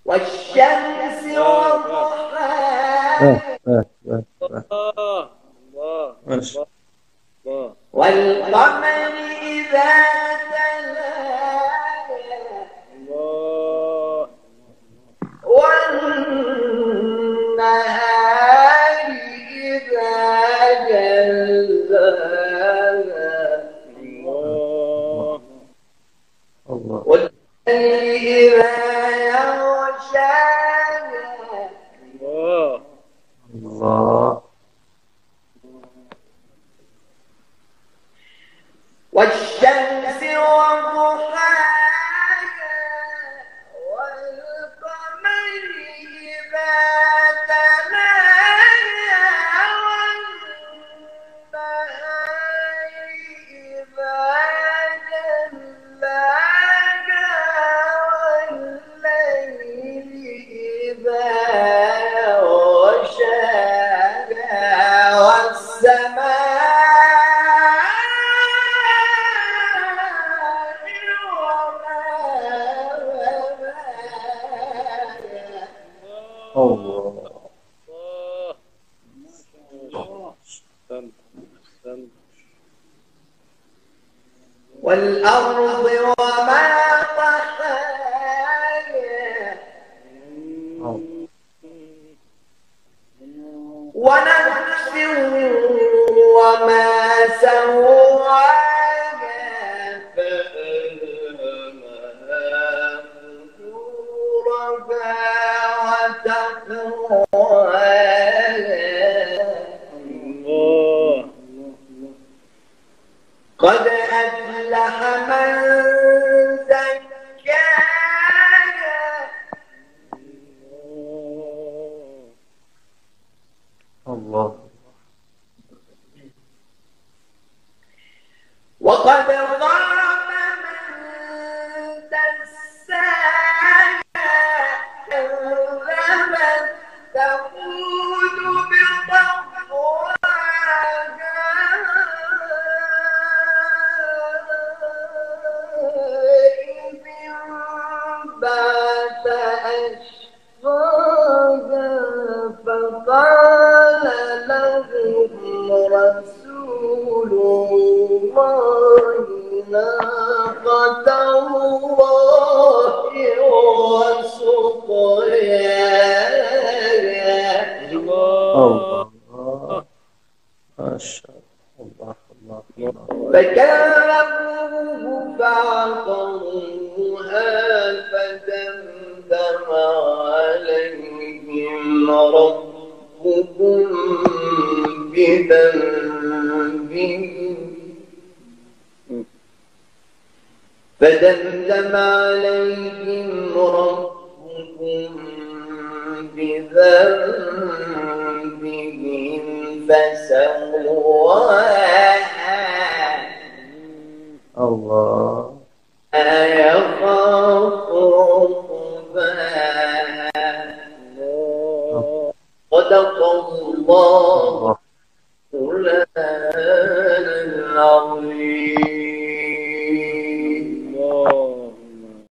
والشمس وضحاها ماشي. والقمر إذا تلاها والنهار إذا جلاها الله والليل إذا يغشاها الله والشمس وضحاها والقمر إذا تلاها والنهار إذا جلاها والليل إذا يغشاها والسماء الله والأرض وما طحاها الله ونفس وما سواها فألهمها فجورها وتقواها قد أفلح من زكاها الله وقد ضرب من دساها كذبت ثمود بطغواها إذ انبعث أشقاها فقال لهم رسول الله ناقة الله وسقياها الله ما شاء الله الله الله فكذبوه فعقروها فدمدم عليهم ربكم بذنبهم بذنبهم فسواها الله لا يخاف